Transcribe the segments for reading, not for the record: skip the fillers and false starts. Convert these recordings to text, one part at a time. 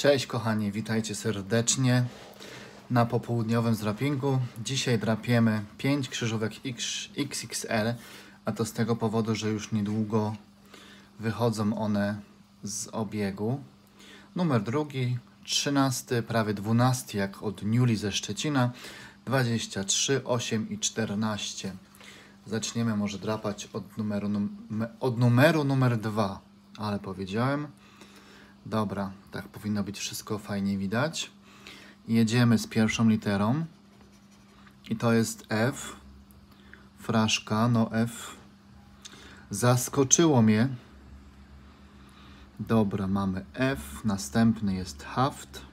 Cześć kochani, witajcie serdecznie na popołudniowym zdrapingu. Dzisiaj drapiemy 5 krzyżówek XXL, a to z tego powodu, że już niedługo wychodzą one z obiegu. Numer drugi, 13, prawie 12 jak od Niuli ze Szczecina, 23, 8 i 14. Zaczniemy może drapać od numeru numer 2, ale powiedziałem. Dobra, tak powinno być wszystko fajnie widać. Jedziemy z pierwszą literą i to jest F. Fraszka, no F. Zaskoczyło mnie. Dobra, mamy F. Następny jest haft.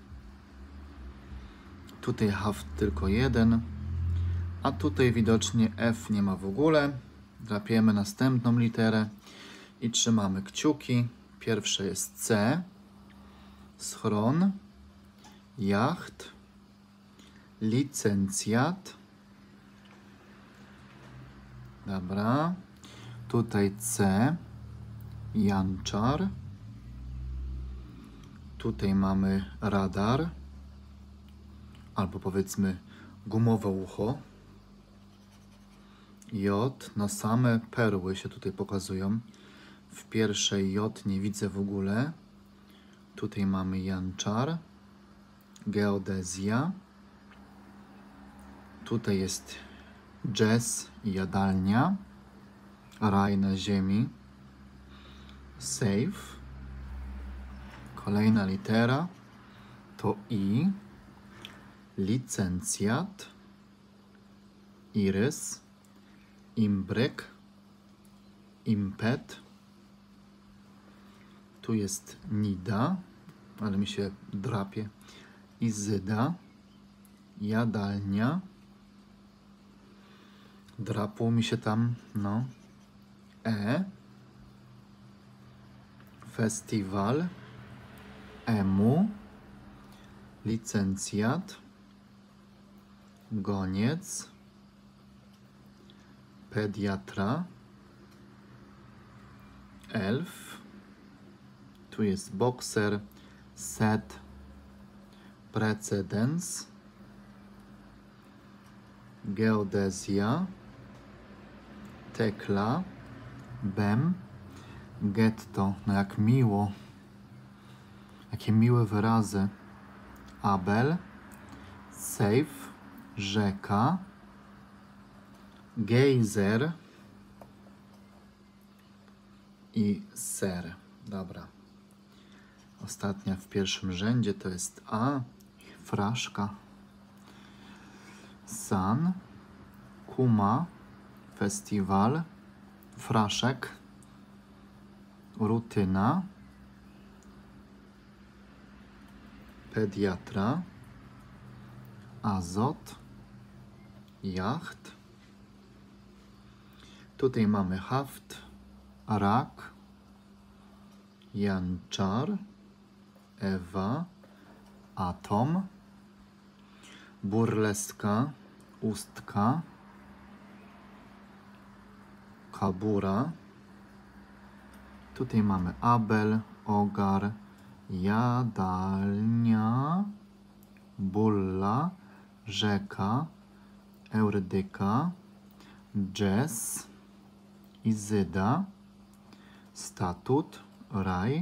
Tutaj haft tylko jeden. A tutaj widocznie F nie ma w ogóle. Drapiemy następną literę i trzymamy kciuki. Pierwsze jest C. Schron, jacht, licencjat. Dobra. Tutaj C, janczar. Tutaj mamy radar, albo powiedzmy gumowe ucho. J, no same perły się tutaj pokazują. W pierwszej J nie widzę w ogóle. Tutaj mamy janczar, geodezja. Tutaj jest jazz i jadalnia, raj na ziemi, safe. Kolejna litera to I, licencjat, irys, imbryk, impet. Tu jest nida, ale mi się drapie. Izyda, jadalnia. Drapło mi się tam, no. E, festiwal, emu, licencjat, goniec, pediatra, elf. Tu jest bokser, set, precedens, geodezja, tekla, bem, getto. No jak miło. Jakie miłe wyrazy. Abel, safe, rzeka, gejzer i ser. Dobra. Ostatnia w pierwszym rzędzie to jest A, fraszka, san, kuma, festiwal, fraszek, rutyna, pediatra, azot, jacht. Tutaj mamy haft, rak, janczar, Ewa, atom, burleska, ustka, kabura. Tutaj mamy Abel, ogar, jadalnia, bulla, rzeka, eurydyka, jazz, izyda, statut, raj.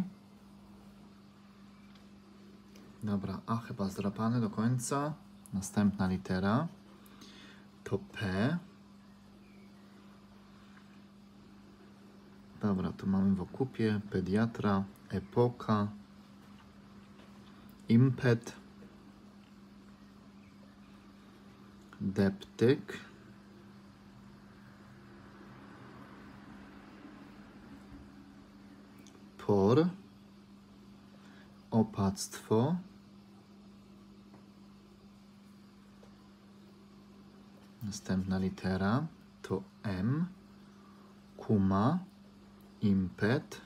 Dobra, A chyba zdrapany do końca. Następna litera to P. Dobra, tu mamy w okupie pediatra, epoka, impet, deptyk, por, opactwo, następna litera to M, kuma, impet.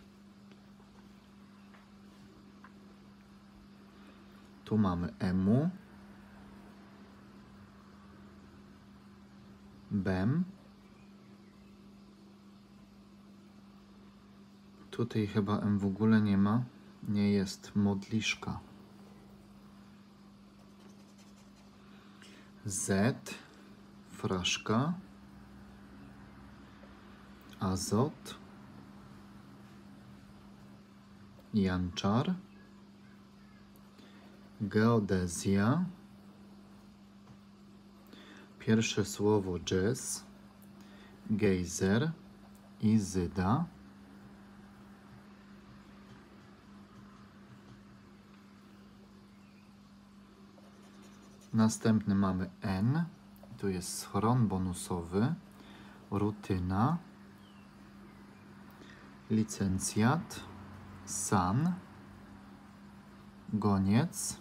Tu mamy emu, bem. Tutaj chyba M w ogóle nie ma. Nie jest modliszka. Z, fraszka, azot, janczar, geodezja, pierwsze słowo jazz, gejzer, izyda, następny mamy N, tu jest schron bonusowy, rutyna, licencjat, san, goniec,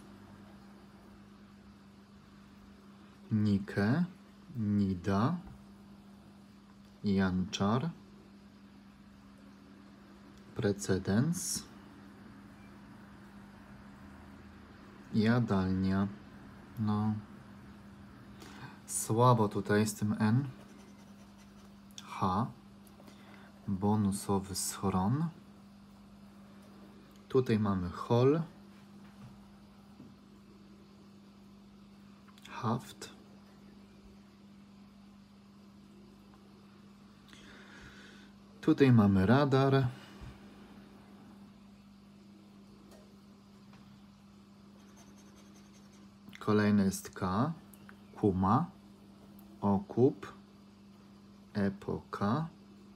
Nike, nida, janczar, precedens, jadalnia. No, słabo tutaj z tym N. H, bonusowy schron. Tutaj mamy hol, haft, tutaj mamy radar, kolejne jest K, kuma, okup, epoka,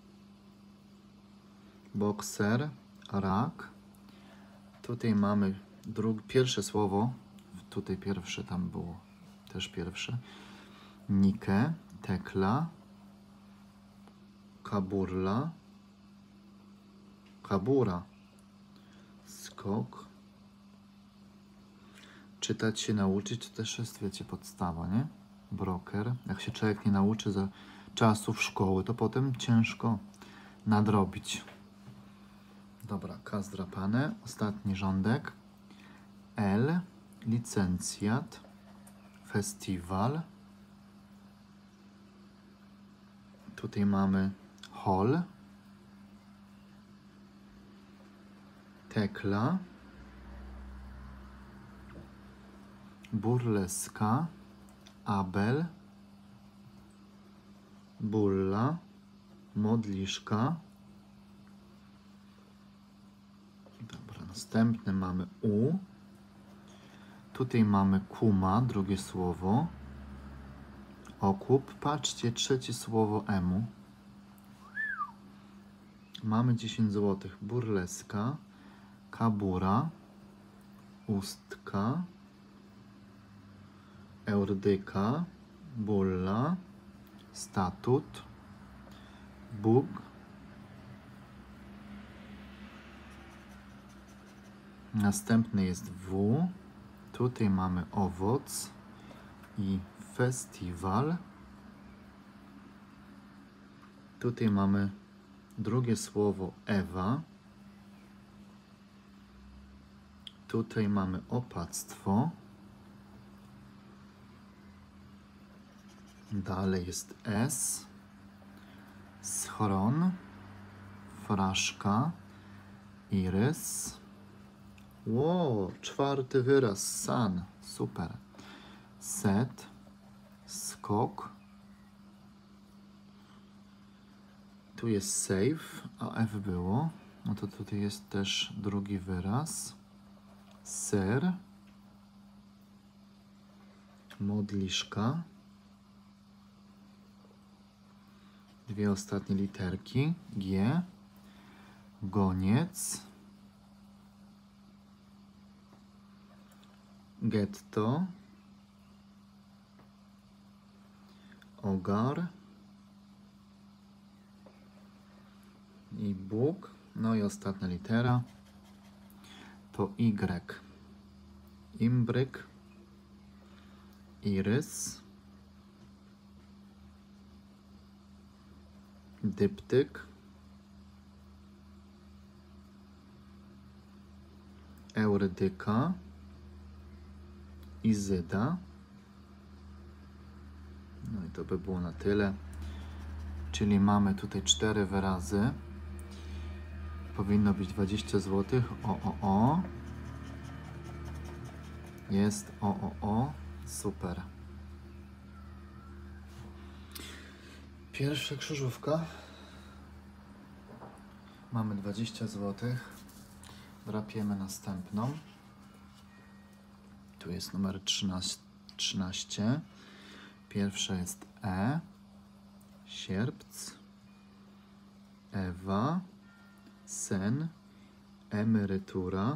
bokser, rak. Tutaj mamy pierwsze słowo, tutaj pierwsze, tam było też pierwsze, Nike, tekla, kaburla, kabura, skok. Czytać się nauczyć to też jest, wiecie, podstawa, nie? Broker. Jak się człowiek nie nauczy za czasów szkoły, to potem ciężko nadrobić. Dobra, K zdrapane. Ostatni rządek. L, licencjat, festiwal. Tutaj mamy hol, tekla, burleska, abel, bulla, modliszka. Dobra, następny mamy U. Tutaj mamy kuma, drugie słowo. Okup, patrzcie, trzecie słowo emu. Mamy 10 zł. Burleska, kabura, ustka, eurdyka, bulla, statut, Bóg, następny jest W, tutaj mamy owoc i festiwal, tutaj mamy drugie słowo Ewa, tutaj mamy opactwo, dalej jest S, schron, fraszka, irys. Wow, czwarty wyraz, san, super. Set, skok. Tu jest save, a F było. No to tutaj jest też drugi wyraz. Ser, modliszka. Dwie ostatnie literki. G, goniec, getto, ogar i Bóg. No i ostatnia litera to Y. Imbryk, irys, dyptyk, eurydyka, izyda. No i to by było na tyle. Czyli mamy tutaj 4 wyrazy. Powinno być 20 zł. O. Jest o. Super. Pierwsza krzyżówka. Mamy 20 zł. Drapiemy następną. Tu jest numer 13. Pierwsza jest E. Sierpc. Ewa. Sen. Emerytura.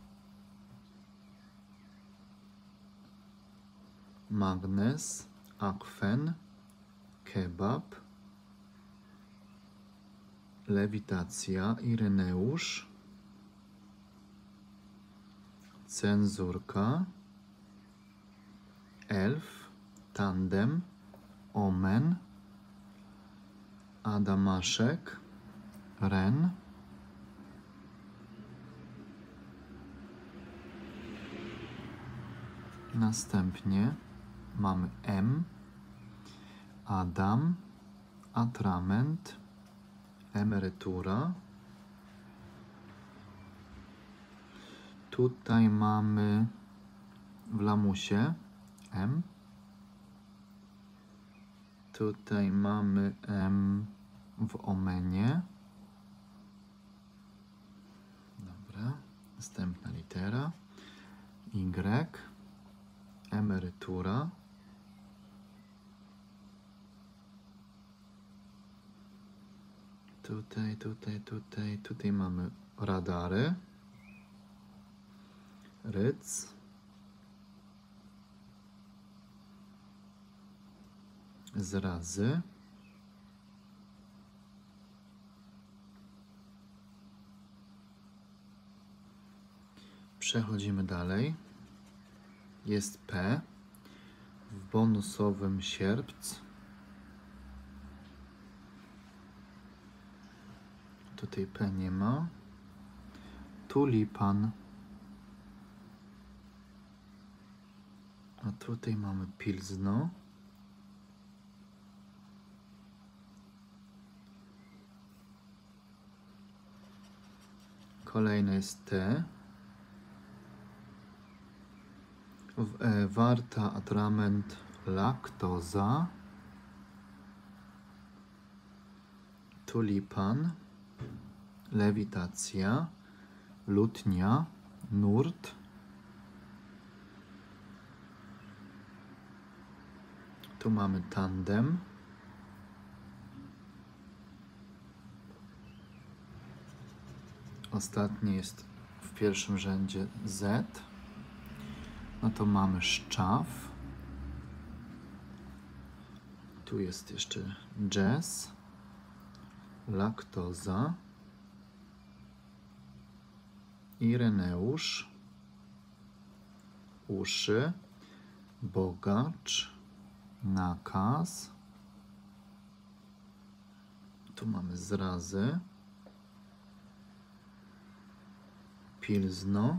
Magnes. Akwen. Kebab. Lewitacja. Ireneusz. Cenzurka. Elf. Tandem. Omen. Adamaszek. Ren. Następnie mamy M. Adam. Atrament. Emerytura. Tutaj mamy w lamusie M. Tutaj mamy M w omenie. Dobra. Następna litera. Y. Emerytura. Tutaj mamy radary. Ryc. Zrazy. Przechodzimy dalej. Jest P. W bonusowym sierpc. Tutaj P nie ma. Tulipan. A tutaj mamy pilzno. Kolejne jest T. Warta, atrament, laktoza. Tulipan. Lewitacja. Lutnia. Nurt. Tu mamy tandem. Ostatni jest w pierwszym rzędzie Z. No to mamy szczaw. Tu jest jeszcze jazz. Laktoza. Ireneusz. Uszy. Bogacz. Nakaz. Tu mamy zrazy. Pilzno.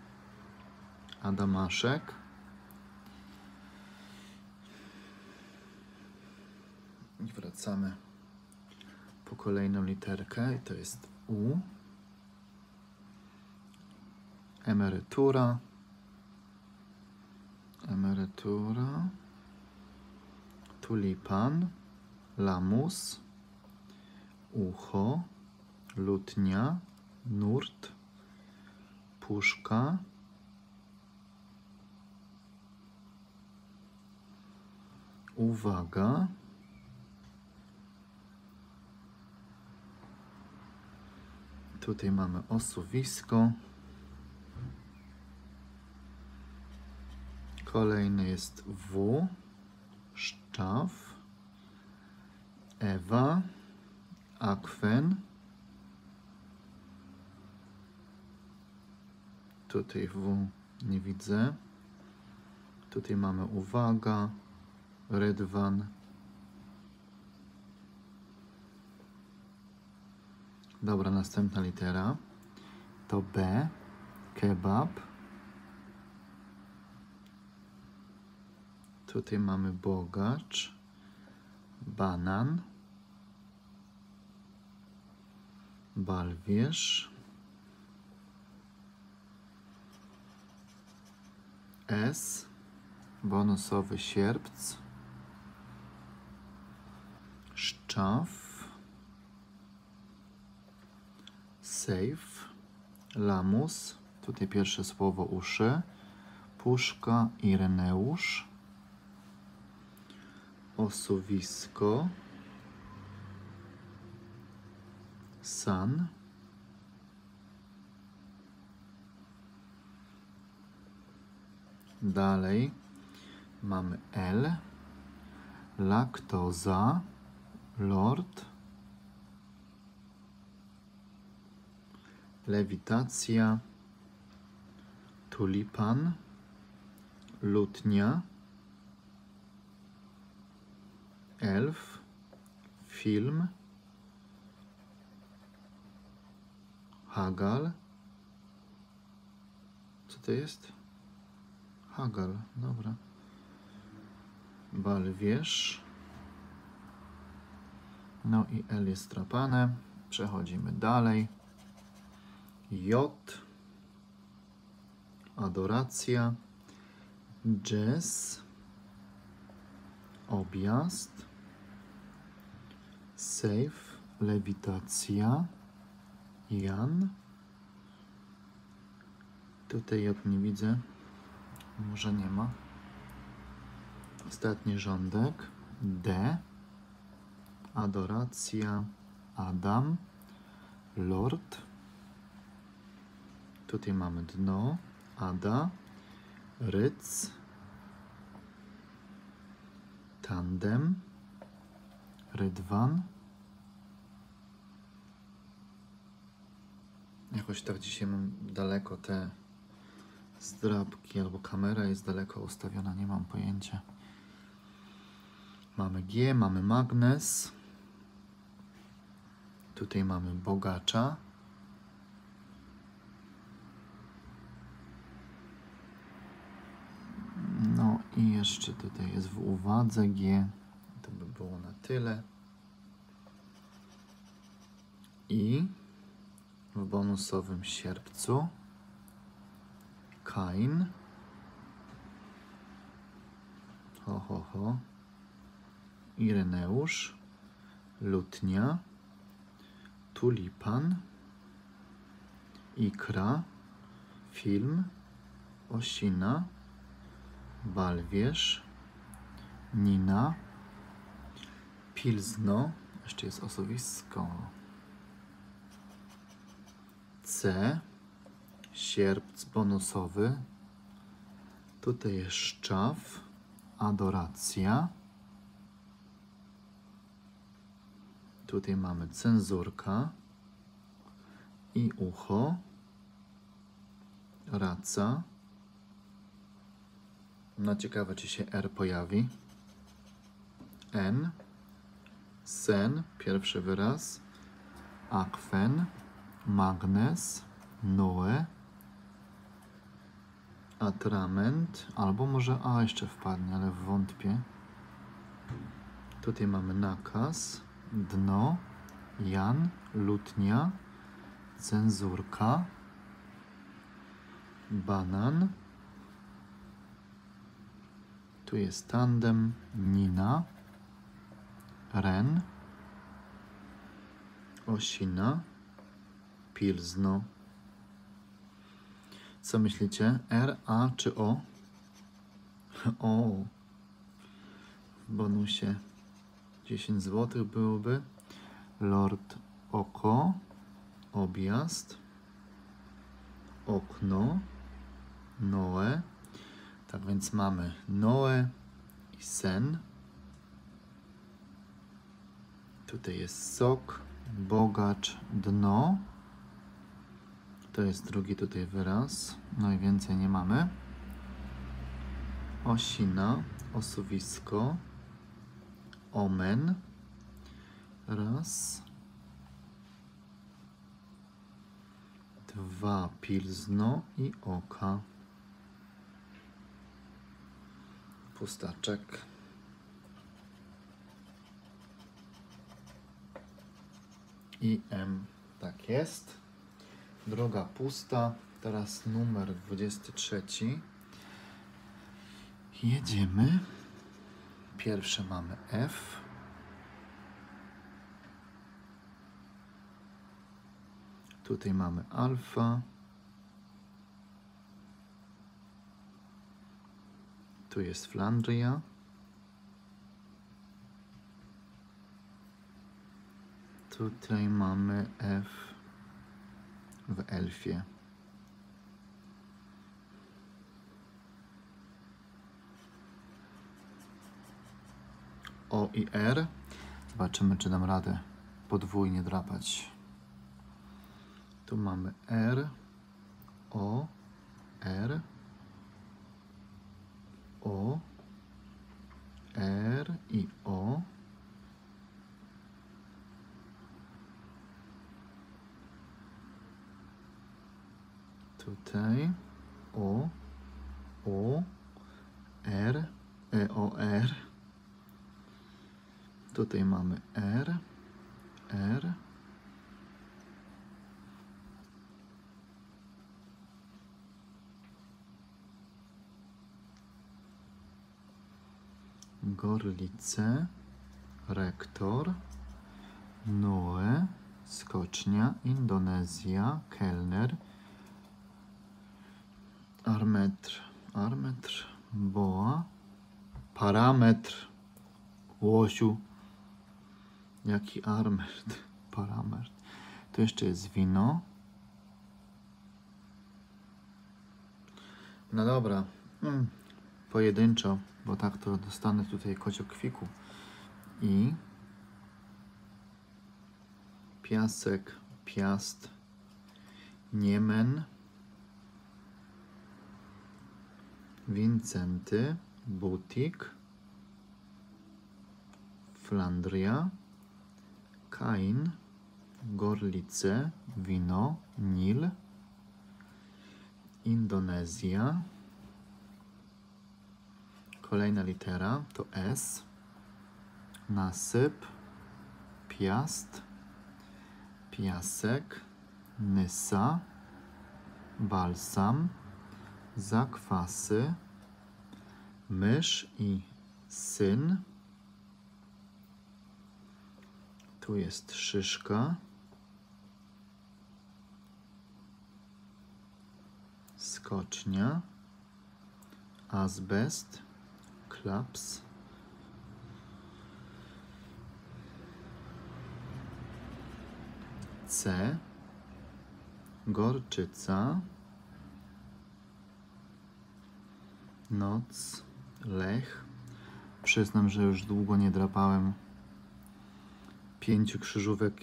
Adamaszek. I wracamy po kolejną literkę i to jest U. Emerytura. Emerytura. Tulipan. Lamus. Ucho. Lutnia. Nurt. Puszka. Uwaga. Tutaj mamy osuwisko. Kolejny jest W. Szczaw. Ewa. Akwen. Tutaj W nie widzę. Tutaj mamy uwaga. Rydwan. Dobra, następna litera to B. Kebab. Tutaj mamy bogacz. Banan. Balwierz. S. Bonusowy sierpc. Szczaw, Safe, Lamus, tutaj pierwsze słowo uszy, Puszka, Ireneusz, Osuwisko, San, dalej mamy L, Laktoza, Lord, Lewitacja, Tulipan, Lutnia, Elf, Film, Hagal. Co to jest? Hagal, dobra. Balwierz. No i L jest strapane. Przechodzimy dalej. J. Adoracja. Jazz. Objazd. Safe. Lewitacja. Jan. Tutaj J nie widzę. Może nie ma. Ostatni rządek. D. Adoracja. Adam. Lord. Tutaj mamy dno. Ada. Ryc. Tandem. Rydwan. Jakoś tak dzisiaj mam daleko te zdrabki, albo kamera jest daleko ustawiona, nie mam pojęcia. Mamy G, mamy magnes. Tutaj mamy bogacza. No i jeszcze tutaj jest w uwadze G. To by było na tyle. I w bonusowym sierpcu Kain. Ireneusz. Lutnia. Tulipan. Ikra. Film. Osina. Balwierz. Nina. Pilzno. Jeszcze jest osuwisko. C. Sierpc bonusowy. Tutaj jest Szczaw. Adoracja. Tutaj mamy cenzurka. I ucho. Raca. No ciekawe, czy się R pojawi. N. Sen. Pierwszy wyraz. Akwen. Magnes. Noe. Atrament. Albo może A jeszcze wpadnie, ale wątpię. Tutaj mamy nakaz. Dno. Jan. Lutnia. Cenzurka. Banan. Tu jest tandem. Nina. Ren. Osina. Pilzno. Co myślicie? R, A czy O? O. W bonusie 10 zł byłoby. Lord Oko. Objazd. Okno. Noe. Tak więc mamy Noe i sen. Tutaj jest sok. Bogacz. Dno. To jest drugi tutaj wyraz. No i więcej nie mamy. Osina. Osuwisko. Omen. Raz. Dwa. Pilzno i oka. Pustaczek. I M. Tak jest. Droga pusta. Teraz numer 23. Jedziemy. Pierwsze mamy F. Tutaj mamy Alfa. Tu jest Flandria. Tutaj mamy F w Elfie. O i R. Zobaczymy, czy dam radę podwójnie drapać. Tu mamy R, O, R, O, R i O. Tutaj O, R, O, R. Tutaj mamy R, R. Gorlice, Rektor, Noe, Skocznia, Indonezja, Kelner, Armetr, Boa, Parametr, Łosiu. Jaki armetr? Parametr. Tu jeszcze jest wino. No dobra. Pojedynczo, bo tak to dostanę tutaj kociokwiku. I Piasek, Piast, Niemen, Wincenty, Butik, Flandria, Kain, Gorlice, wino, Nil, Indonezja. Kolejna litera to S. Nasyp, Piast, Piasek, Nysa, Balsam, Zakwasy, Mysz i Syn. Tu jest Szyszka, Skocznia, Azbest, Klaps, C, Gorczyca, Noc, Lech. Przyznam, że już długo nie drapałem 5 krzyżówek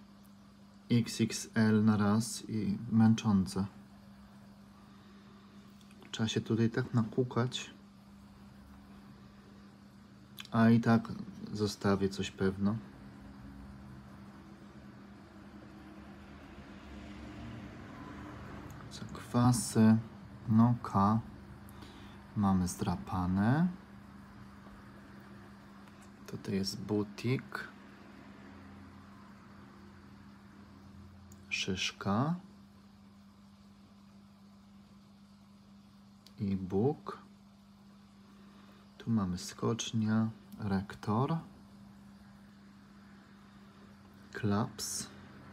XXL na raz i męczące. Trzeba się tutaj tak nakukać, a i tak zostawię coś pewno. Zakwasy, no K. Mamy zdrapane. Tutaj jest Butik. Szyszka. I Bóg. Tu mamy Skocznia, Rektor. Klaps.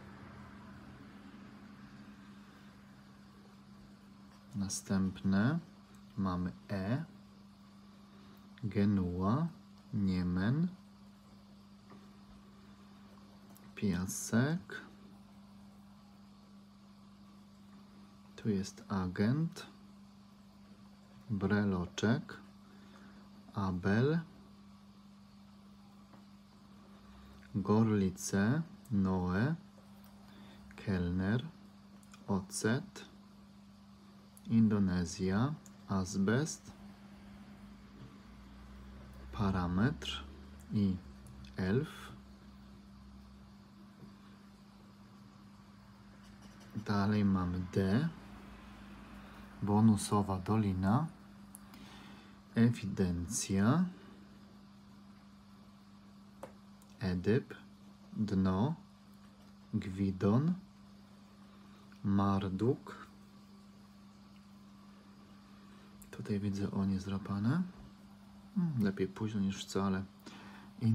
Następne mamy E. Genua, Niemen. Piasek. Tu jest Agent. Breloczek. Abel. Gorlice, Noe. Kelner. Ocet. Indonezja, Azbest, Parametr i Elf. Dalej mamy D, Bonusowa Dolina, Ewidencja, Edyp, Dno, Gwidon, Marduk. Tutaj widzę O niezdrapane. Lepiej późno niż wcale.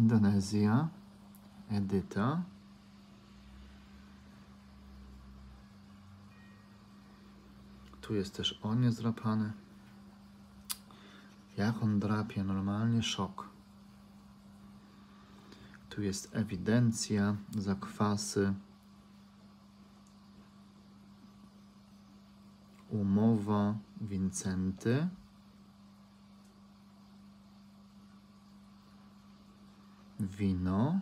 Indonezja, Edyta, tu jest też O niezdrapany. Jak on drapie, normalnie szok. Tu jest ewidencja, zakwasy, umowa, Wincenty, wino,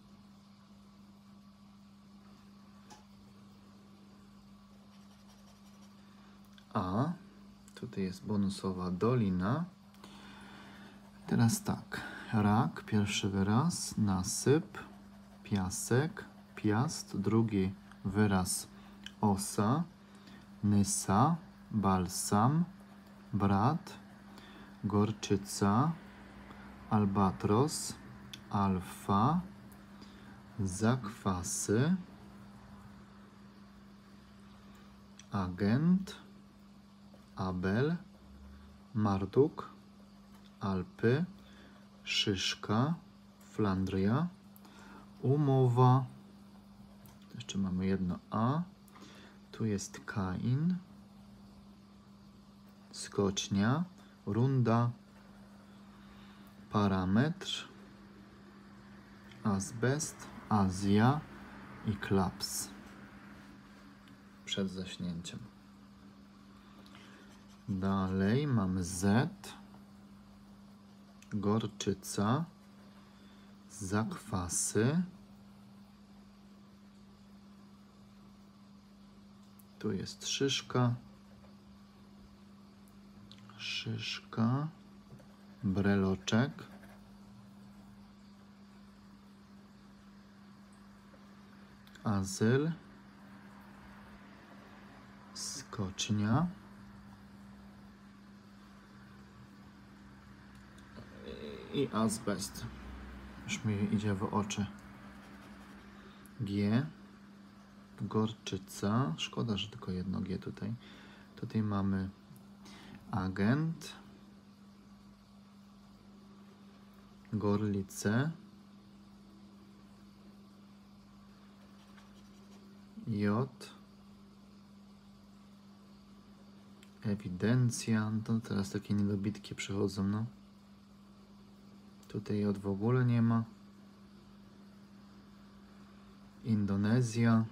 a tutaj jest bonusowa dolina. Teraz tak, rak, pierwszy wyraz, nasyp, piasek, piast, drugi wyraz, osa, nysa, balsam, brat, gorczyca, albatros, alfa, zakwasy, agent, Abel, Marduk, Alpy, szyszka, Flandria, umowa, jeszcze mamy jedno A, tu jest Kain, skocznia, runda, parametr, azbest, Azja i klaps przed zaśnięciem. Dalej mamy Z, gorczyca, zakwasy, tu jest szyszka, breloczek, azyl, skocznia i azbest. Już mi idzie w oczy. G, gorczyca. Szkoda, że tylko jedno G tutaj. Tutaj mamy agent, gorlice, J, ewidencja. No to teraz takie niedobitki przychodzą, no. Tutaj J w ogóle nie ma. Indonezja.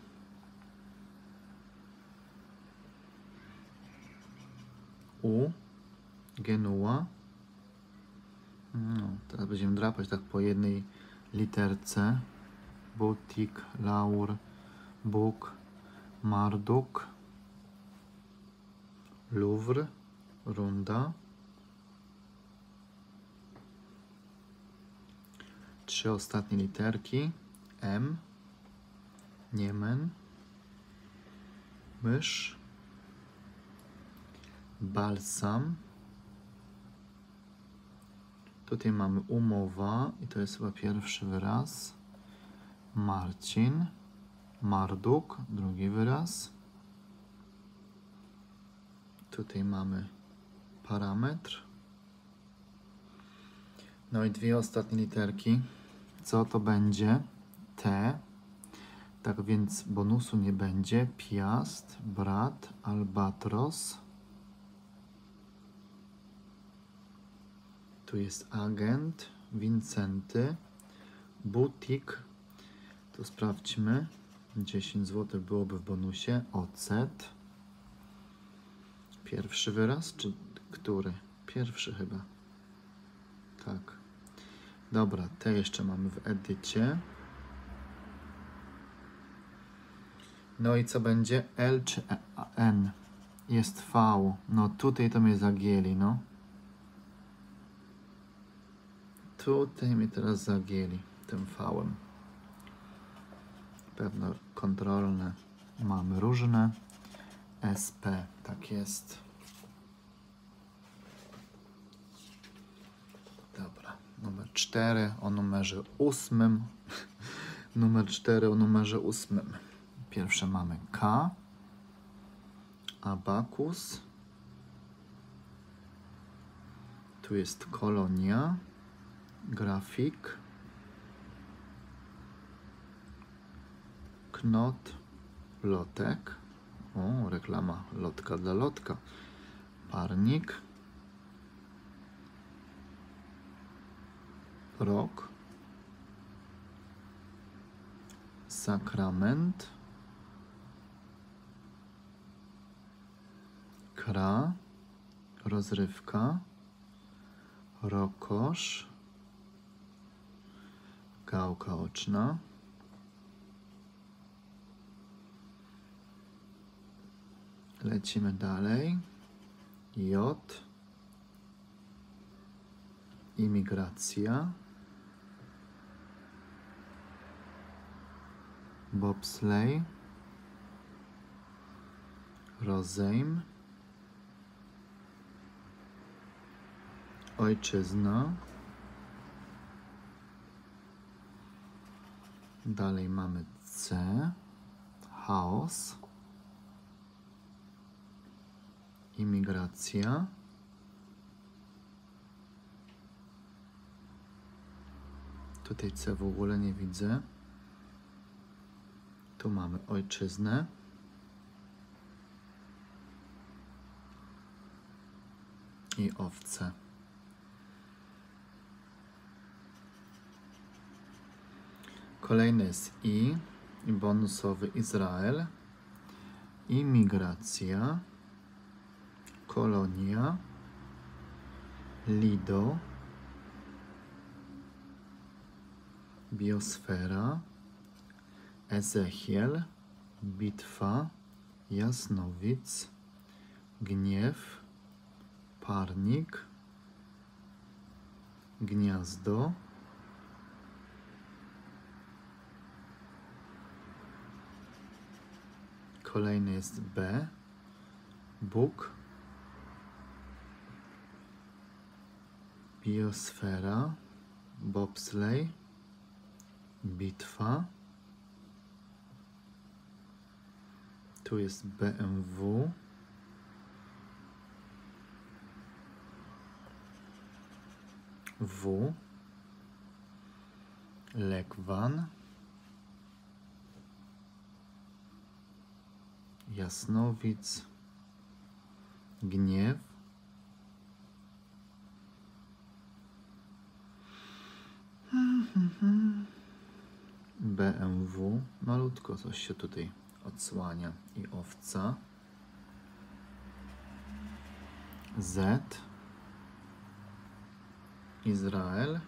U, Genua. No, teraz będziemy drapać tak po jednej literce. Butik, Laur, Bóg, Marduk, Louvre, runda. 3 ostatnie literki. M, Niemen, mysz, balsam. Tutaj mamy umowa i to jest chyba pierwszy wyraz. Marcin, Marduk, drugi wyraz. Tutaj mamy parametr. No i 2 ostatnie literki. Co to będzie? T. Tak więc bonusu nie będzie. Piast, brat, albatros. Tu jest agent, Wincenty, butik. To sprawdźmy. 10 zł byłoby w bonusie. Ocet. Pierwszy wyraz, czy który? Pierwszy chyba. Tak. Dobra, te jeszcze mamy w edycie. No i co będzie? L czy N? Jest V. No tutaj to mnie zagięli, no. Tutaj mnie teraz zagięli tym V-em. Pewno kontrolne mamy różne. SP, tak jest. Dobra, numer 4 o numerze 8. Numer 4 o numerze 8. Pierwsze mamy K, abakus. Tu jest kolonia, grafik, knot, lotek. O, reklama lotka dla lotka. Parnik. Rok. Sakrament. Kra. Rozrywka. Rokosz. Gałka oczna. Lecimy dalej. J. Imigracja. Bobsleigh. Rozejm. Ojczyzna. Dalej mamy C. Chaos. Imigracja. Tutaj C w ogóle nie widzę. Tu mamy ojczyznę. I owce. Kolejny jest I bonusowy Izrael. Imigracja. Kolonia. Lido. Biosfera. Ezechiel. Bitwa. Jasnowic. Gniew. Parnik. Gniazdo. Kolejny jest B. Bóg. Biosfera. Bobsleigh. Bitwa. Tu jest BMW. W. Legwan. Jasnowic. Gniew. BMW. Malutko coś się tutaj odsłania. I owca. Z. Izrael.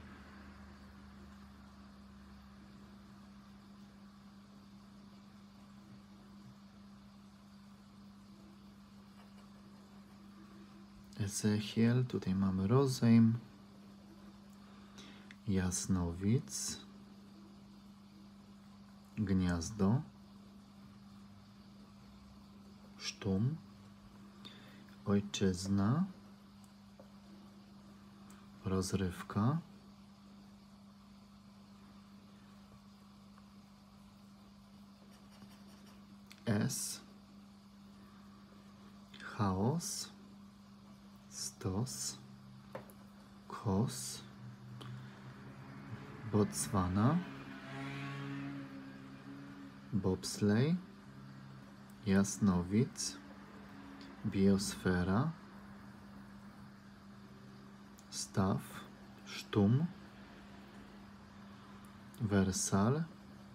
Ezechiel. Tutaj mamy rozejm. Jasnowic. Gniazdo. Sztum. Ojczyzna. Rozrywka. S. Chaos. Stos. Kos. Botswana. Bobsleigh. Jasnowic. Biosfera. Staw. Sztum. Wersal.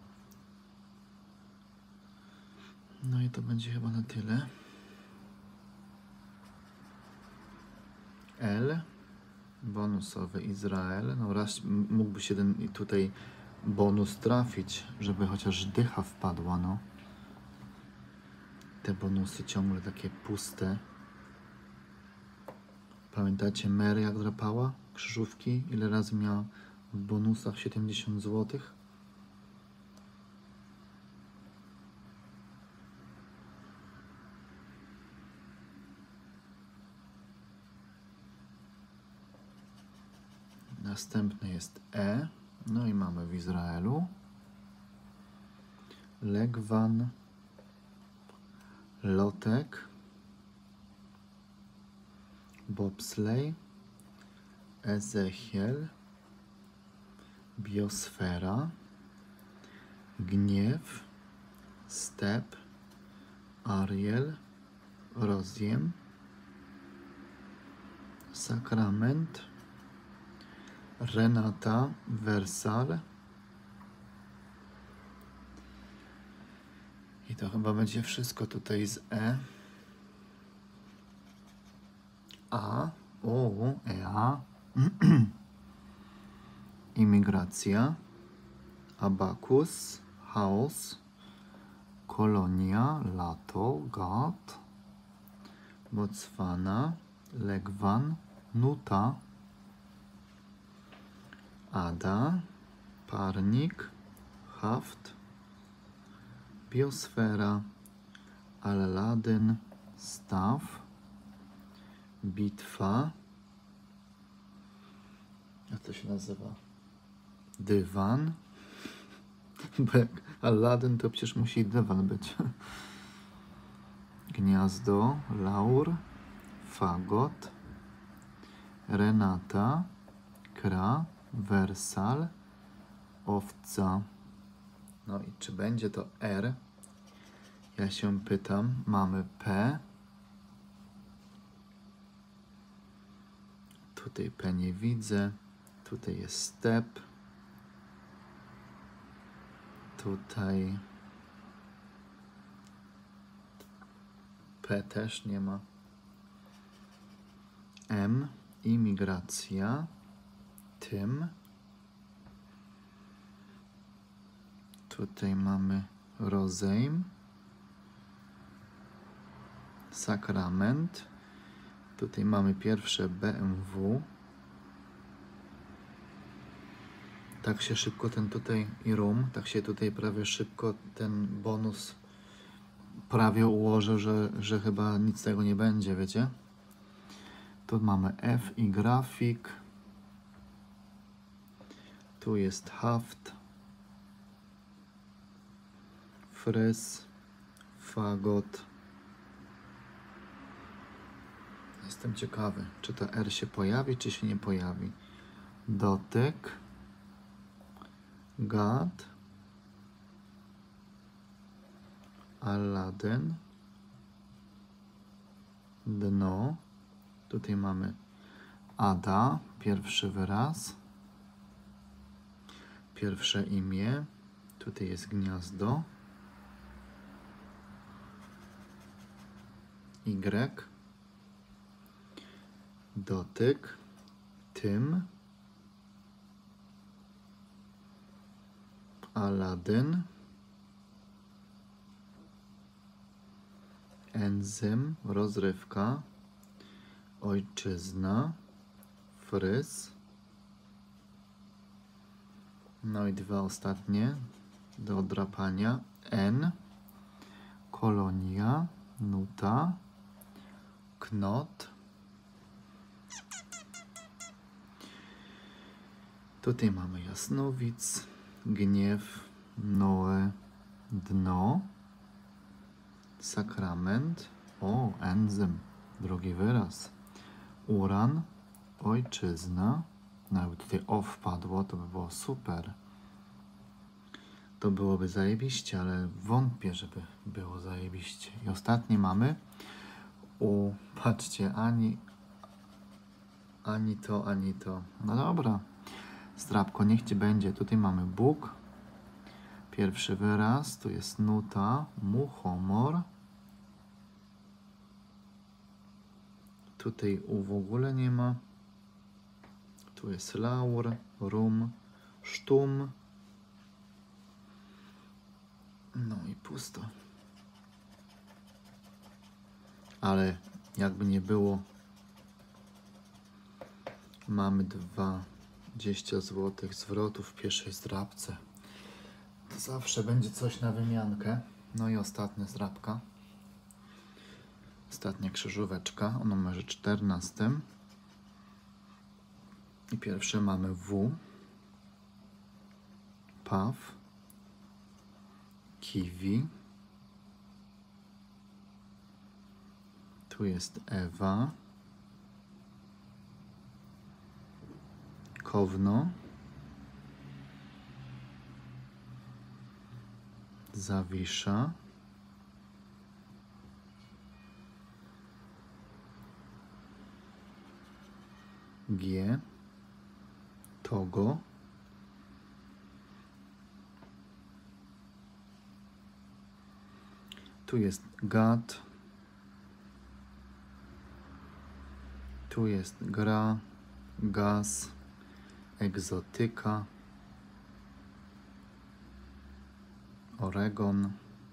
No i to będzie chyba na tyle. L. Bonusowy Izrael. No raz mógłby się ten tutaj bonus trafić, żeby chociaż dycha wpadła, no. Te bonusy ciągle takie puste. Pamiętacie Mary jak drapała krzyżówki? Ile razy miała w bonusach 70 zł? Następny jest E. No i mamy w Izraelu. Legwan. Lotek. Bobsleigh. Ezechiel. Biosfera. Gniew. Step. Ariel, Rozjem, Sakrament, Renata, Wersal. I to chyba będzie wszystko tutaj z E. A, O, EA, Imigracja, Abakus, Chaos, Kolonia, Lato, Gad, Botswana, Legwan, Nuta, Ada, Parnik, Haft, Biosfera, Aladdin, Staw, Bitwa. Jak to się nazywa? Dywan. Bo jak Aladdin, to przecież musi dywan być. Gniazdo, Laur, Fagot, Renata, Kra, Wersal, Owca. No i czy będzie to R? Ja się pytam. Mamy P. Tutaj P nie widzę. Tutaj jest step. Tutaj P też nie ma. M. Imigracja. Tym. Tutaj mamy rozejm. Sakrament. Tutaj mamy pierwsze BMW. Tak się szybko ten tutaj i room, tak się tutaj prawie szybko ten bonus prawie ułożył, że chyba nic z tego nie będzie, wiecie? Tu mamy F i grafik. Tu jest haft. Fryz. Fagot. Jestem ciekawy, czy to R się pojawi, czy się nie pojawi. Dotyk. Gad. Aladdin. Dno. Tutaj mamy Ada, pierwszy wyraz. Pierwsze imię. Tutaj jest gniazdo. Y. Dotyk. Tym. Aladdin. Enzym, rozrywka. Ojczyzna. Fryz. No i dwa ostatnie do odrapania. N. Kolonia. Nuta. Knot. Tutaj mamy jasnowic. Gniew. Noe. Dno. Sakrament. O, enzym. Drugi wyraz. Uran. Ojczyzna. No jakby tutaj O wpadło, to by było super. To byłoby zajebiście, ale wątpię, żeby było zajebiście. I ostatni mamy patrzcie, ani to, ani to. No dobra. Zdrabko, niech ci będzie. Tutaj mamy Bóg. Pierwszy wyraz. Tu jest nuta. Muchomor. Tutaj U w ogóle nie ma. Tu jest laur, rum, sztum. No i pusto. Ale jakby nie było, mamy 20 zł zwrotów w pierwszej zdrabce. To zawsze będzie coś na wymiankę. No i ostatnia zdrabka. Ostatnia krzyżóweczka o numerze 14. I pierwsze mamy W. Paw. Kiwi. Tu jest Ewa. Kowno. Zawisza. G, Togo, tu jest Gad, tu jest Gra, Gaz, Egzotyka, Oregon.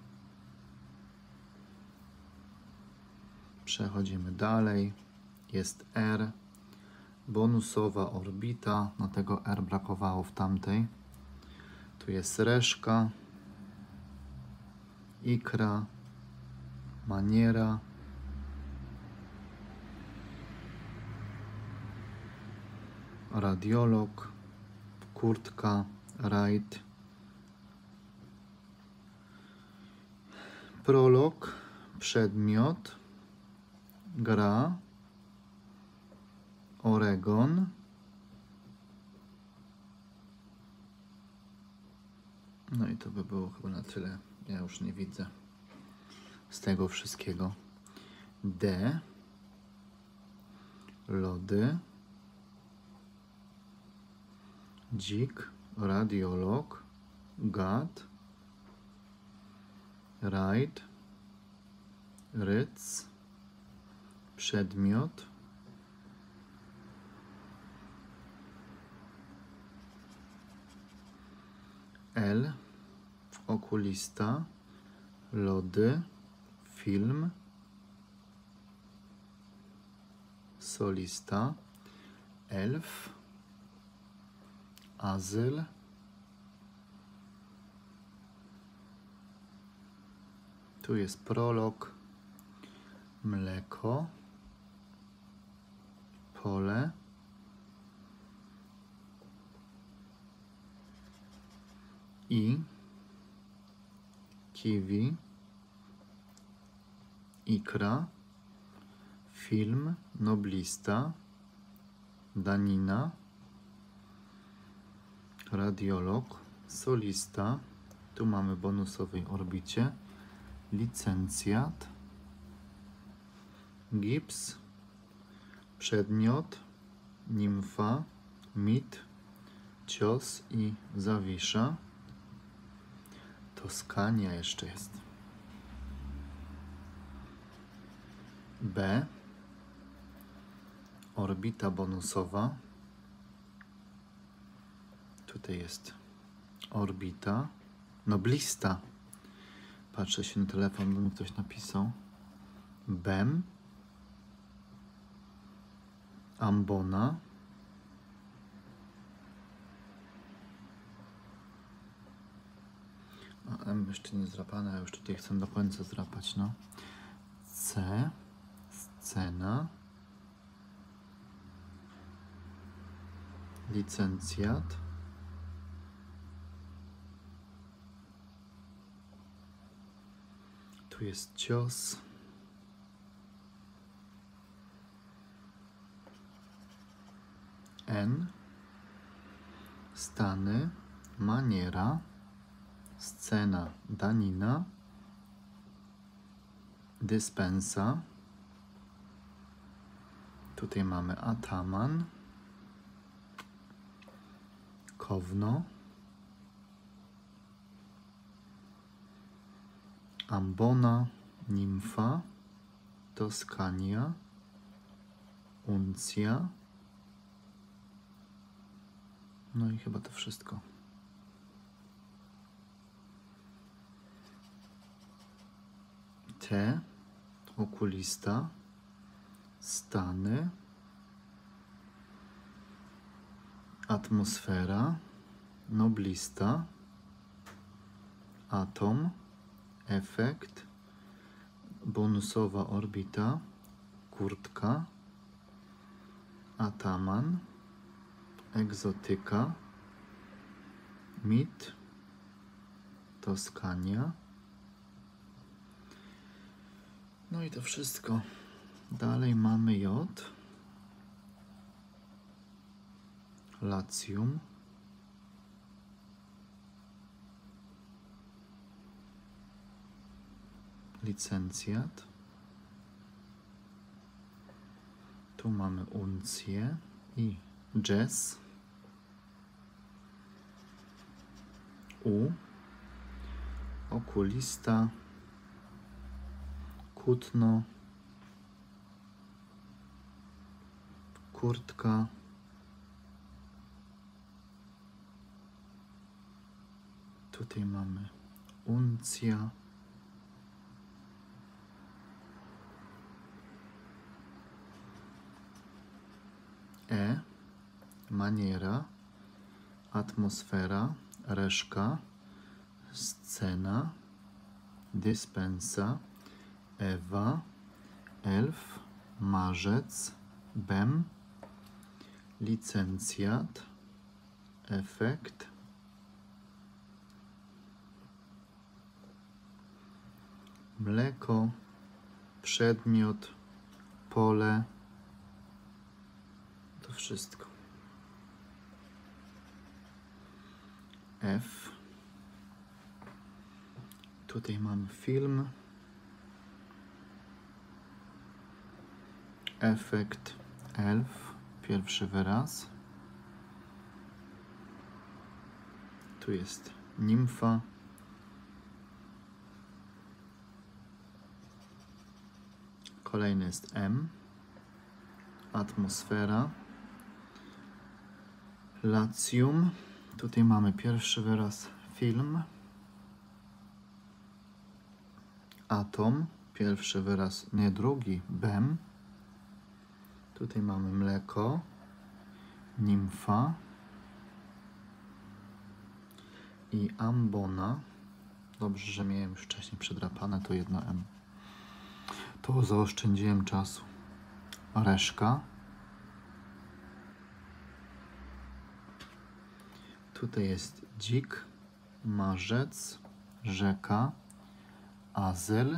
Przechodzimy dalej. Jest R, bonusowa orbita. No tego R brakowało w tamtej. Tu jest reszka, ikra, maniera, radiolog, kurtka, rajd, prolog, przedmiot, gra, Oregon, no i to by było chyba na tyle. Ja już nie widzę z tego wszystkiego. D, lody, dzik, radiolog, gad, rajd, ryc, przedmiot, L, okulista, lody, film, solista, elf, azyl, tu jest prolog, mleko, pole, i, kiwi, ikra, film, noblista, danina, radiolog, solista, tu mamy bonusowej orbicie, licencjat, gips, przedmiot, nimfa, mit, cios i zawisza. Toskania jeszcze jest. B, orbita bonusowa. Tutaj jest orbita. Noblista. Patrzę się na telefon, bo mi ktoś napisał. BEM, ambona, a M jeszcze nie zrapane, a już tutaj chcę do końca zrapać, no. C, scena, licencjat, tu jest cios, N, stany, maniera, scena, danina, dyspensa, tutaj mamy ataman, kowno, ambona, nimfa, Toskania, uncja. No i chyba to wszystko. T, okulista, stany, atmosfera, noblista, atom, efekt, bonusowa orbita, kurtka, ataman, egzotyka, mit, Toskania. No i to wszystko. Dalej mamy J, Latium, licencjat, tu mamy uncję, I jazz. U. Okulista. Kutno. Kurtka. Tutaj mamy uncja. Maniera. Atmosfera. Reszka. Scena. Dyspensa. Ewa. Elf. Marzec. Bem. Licencjat. Efekt. Mleko. Przedmiot. Pole. To wszystko. F. Tutaj mam film. Efekt. Elf. Pierwszy wyraz. Tu jest nimfa. Kolejny jest M. Atmosfera. Lacjum. Tutaj mamy pierwszy wyraz film. Atom. Pierwszy wyraz, nie drugi, bem. Tutaj mamy mleko. Nimfa. I ambona. Dobrze, że miałem już wcześniej przedrapane to jedno M. To zaoszczędziłem czasu. Reszka. Tutaj jest dzik, marzec, rzeka, azyl,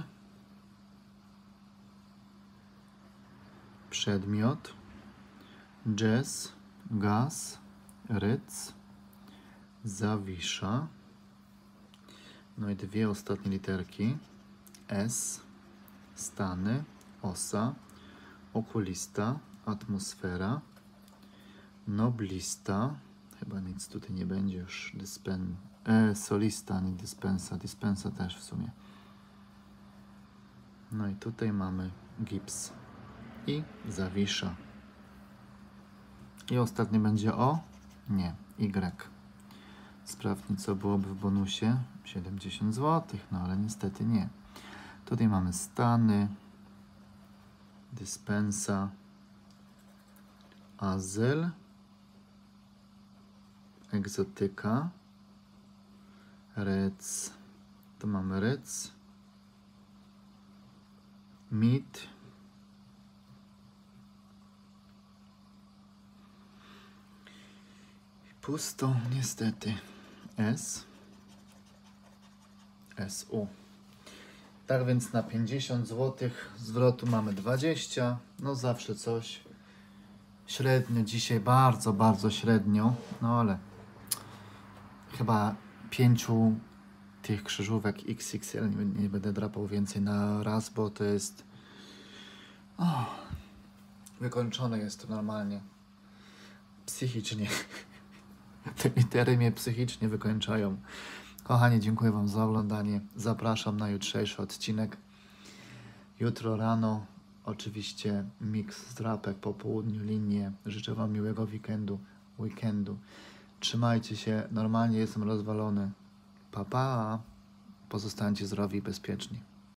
przedmiot, jazz, gaz, ryc, zawisza. No i dwie ostatnie literki. S, stany, osa, okulista, atmosfera, noblista. Chyba nic tutaj nie będzie już. Solista, nie dyspensa. Dyspensa też w sumie. No i tutaj mamy gips. I zawisza. I ostatnie będzie O? Nie. Y. Sprawdźmy, co byłoby w bonusie. 70 zł, no ale niestety nie. Tutaj mamy stany, dyspensa, azyl, egzotyka, rec, tu mamy rec, mit, pusto niestety, SU. Tak więc na 50 zł zwrotu mamy 20, no zawsze coś. Średnio dzisiaj, bardzo średnio, no ale chyba 5 tych krzyżówek XXL nie będę drapał więcej na raz, bo to jest wykończone jest to normalnie psychicznie. Te litery mnie psychicznie wykończają. Kochani, dziękuję Wam za oglądanie. Zapraszam na jutrzejszy odcinek. Jutro rano oczywiście miks z rapek, po południu linie. Życzę Wam miłego weekendu. Trzymajcie się, normalnie jestem rozwalony. Pa, pa. Pozostańcie zdrowi i bezpieczni.